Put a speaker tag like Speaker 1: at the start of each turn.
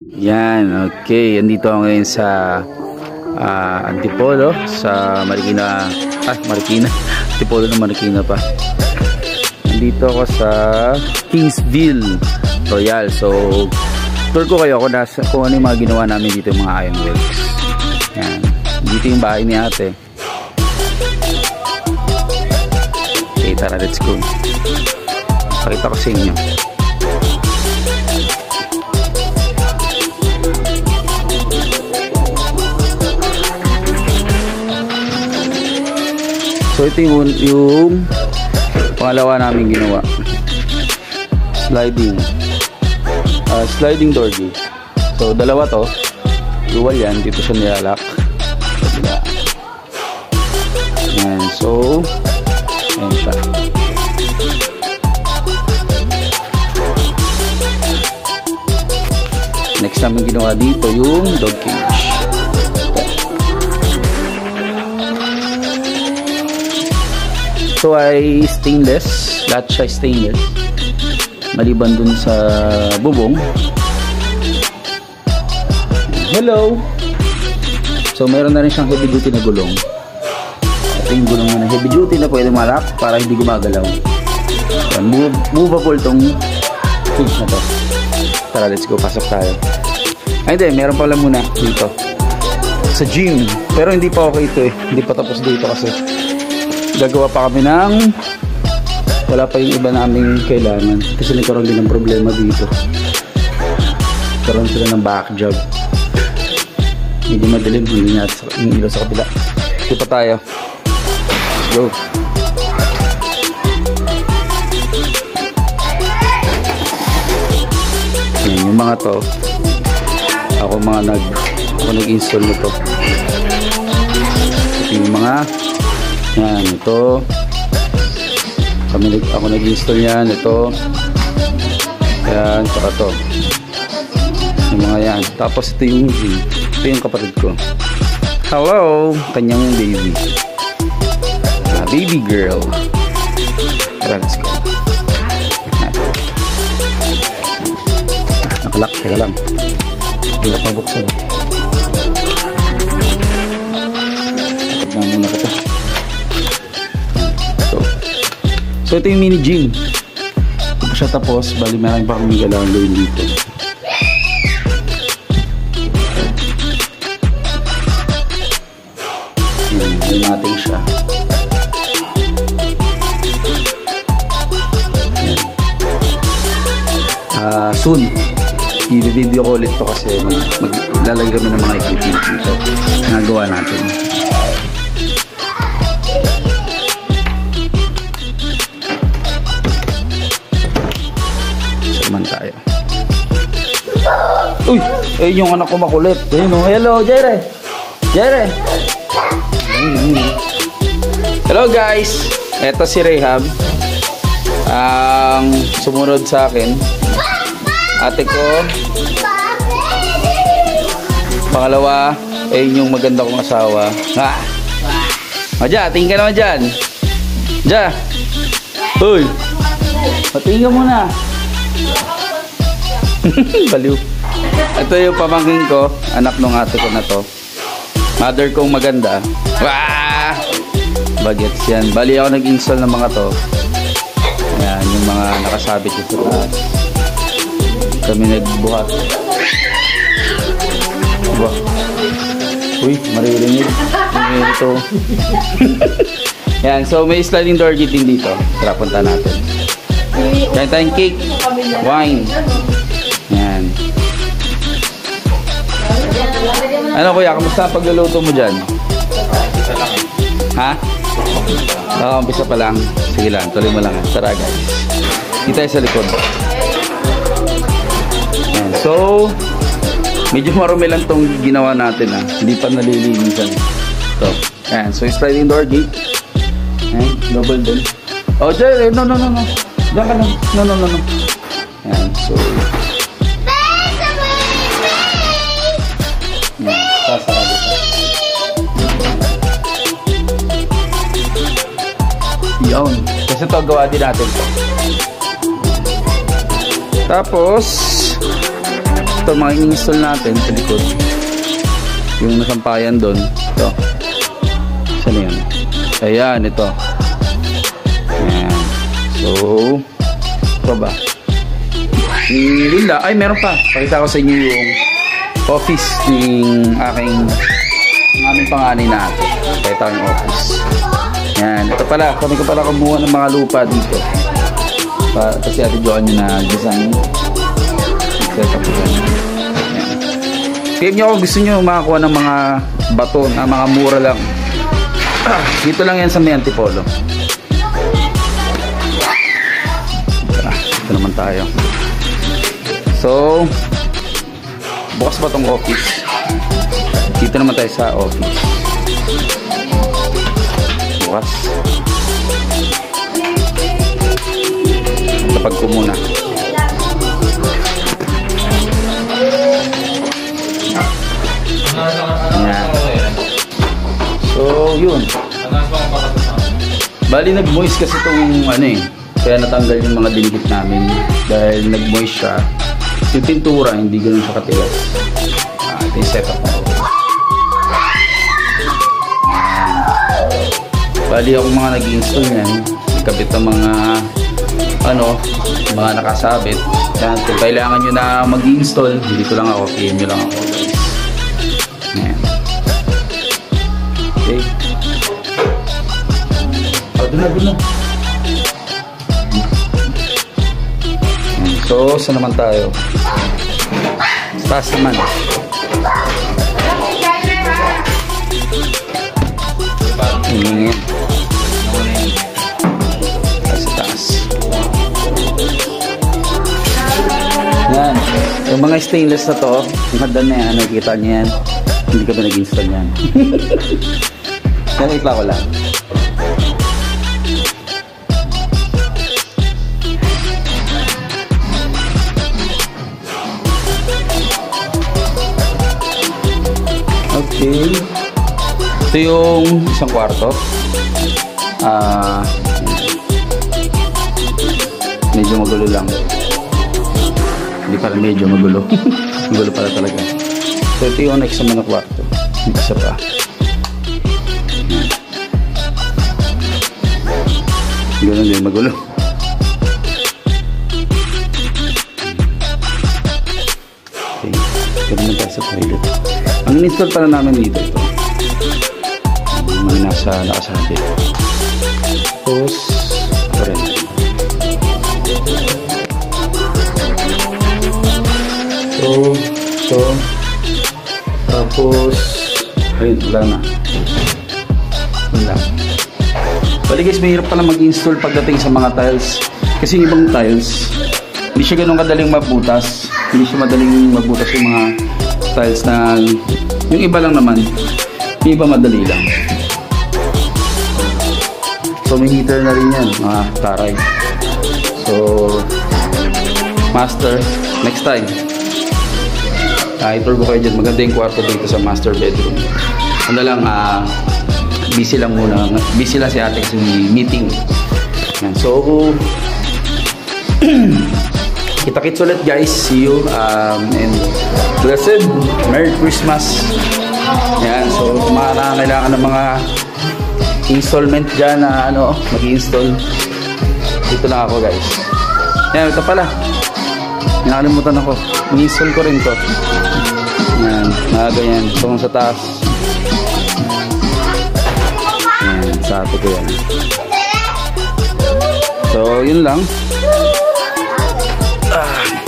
Speaker 1: Yan, okay. Andito ako ngayon sa Antipolo, sa Marikina. Marikina. Antipolo ng Marikina pa. Andito ako sa Kingsville Royal. So, tour ko kayo kung ano yung mga ginawa namin dito, yung mga ironworks. Yan. Dito yung bahay ni ate. Okay, tara, let's go. Pakita ko sa inyo. So ito yung pangalawa namin ginawa. Sliding door gate. So dalawa to. Dual yan. Dito siya nilalak. Yan. So ayan siya. Next namin ginawa dito yung dog cage. So ay stainless, lahat siya stainless. Maliban dun sa bubong. Hello. So meron na rin siyang heavy duty na gulong. Ito yung gulong na heavy duty na pwede malak para hindi gumagalaw. So, movable tong cage na to. Tara, let's go, pasok tayo. Ay hindi, meron pa lang muna dito sa gym. Pero hindi pa okay ito eh. Hindi pa tapos dito kasi gagawa pa kami ng wala pa yung iba naming kailangan kasi nagkaroon din ng problema dito. Karoon sila ng back job. Hindi madilim, hindi natin yung ilaw sa kabila. Ito pa tayo. Let's go. Yan, yung mga to ako nag-install nito. Ito yung mga yan, ito ako nag-install yan, ito yan, saka to yung mga yan, tapos ito yung kapatid ko. Hello, kanyang baby, baby girl. Let's go. Nakalak, teka lang, hindi na pabuksan. Takot na muna kita. So ito yung mini gym. Ito pa siya tapos. Bali marami pa kami gawin dito. Yan natin siya. Soon i-video ko ulit to kasi maglalagay kami ng mga equipment dito. Nagawa natin. Tayo. Uy, yung anak ko makulit. Ayun, oh. Hello, Jere. Jere. Hello guys. Ito si Rehab. Ang sumunod sa akin. Ate ko. Pangalawa, yung maganda kong asawa. Ja, tingin ka naman dyan. Ja. Uy. Patingin ka muna. Baliw. Ito yung pamangkin ko, anak ng ate ko na to. Mother kong maganda. Wah! Bagets yan. Bali ako nag-install ng mga to. Ayan, yung mga nakasabit dito sa taas. Kami nagbuhat. Wah. Uy, maririnig. Ito. Yan, so may sliding door gate din dito. Tara, punta natin. Kain tayong cake. Wine. Yan. Ano kuya, kamusta ang pagluluto mo dyan? Ha? Umpisa pa lang. Sige lang, tuloy mo lang. Tara guys. Dito tayo sa likod. Yan. So, medyo marumi lang tong ginawa natin. Hindi pa nalilinisan. So, yan. So, sliding door gate. Yan. Double din. Oh, Jerry. No. Diyan ka lang. No. Yan. So, yun. Kasi ito gawa din natin to. Tapos ito mga in-install natin sa likod. Yung nasampayan doon. Ito. Saan yan? Ayan, ito. Ayan. So, ito ba? Yun lang. Ay, meron pa. Pakita ko sa inyo yung office ng aming panganay natin. Pakita ko yung office. Ayan. Ito pala. Kami ko pala kumuha ng mga lupa dito. Kasi atin doon nyo na design. Set up ko. Kaya nyo kung gusto nyo makakuha ng mga baton, mga mura lang. Dito lang yan sa may Antipolo. Ito naman tayo. So, bukas ba itong office? Dito naman tayo sa office. Bukas. Tapag ko muna. Ayan. So, yun. Bali, nag-moist kasi itong kaya natanggal yung mga dinigit namin dahil nag-moist siya. Yung pintura, hindi ganun siya katigas. Ito yung setup na. Bali, ako mga nag-install yan. Ikabit ang mga nakasabit. Kaya kung kailangan nyo na mag-install, dito lang ako, PM nyo lang ako. Ayan. Okay. Doon na. So, saan naman tayo? Taas naman. Hingin. Taas. Yan. Yung mga stainless na to, maganda na yan. Nakikita niyo yan. Hindi ka ba nag-install yan? Nakikita ko lang. Okay. Ito yung isang kwarto. Medyo magulo lang. Hindi pala medyo magulo. Magulo pala talaga. So ito yung next naman na kwarto. Isa pa. Ganun din, magulo. Okay. Ito naman tayo sa toilet. Ang in-install pala namin dito ito. Mga nakasabi. Tapos, ito rin. So, tapos, ayun, wala na. Wala. Bali guys, mahirap pala mag-install pagdating sa mga tiles. Kasi yung ibang tiles, hindi siya ganun kadaling mabutas. Hindi siya madaling mabutas yung mga tiles na yung iba lang naman, yung iba madali lang. So may heater na rin yan, mga taray. So master, next time i-tour ko kayo dyan. Maganda yung kwarto dito sa master bedroom. Ano lang, busy lang muna, busy lang si ate kasi meeting. Yan. So kita-kits ulit guys. See you and blessed Merry Christmas. Yan. So kailangan ng mga installment dyan na mag-install. Dito lang ako guys. Yan, ito pala. Nakalimutan ako. I-install ko rin to. Yan, ganyan. Ito sa taas. Yan, sa ato ko yan. So yun lang.